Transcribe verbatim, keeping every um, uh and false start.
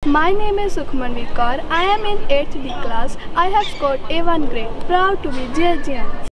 My name is Sukhmanveer Kaur. I am in eighth D class. I have scored A one grade. Proud to be J J M.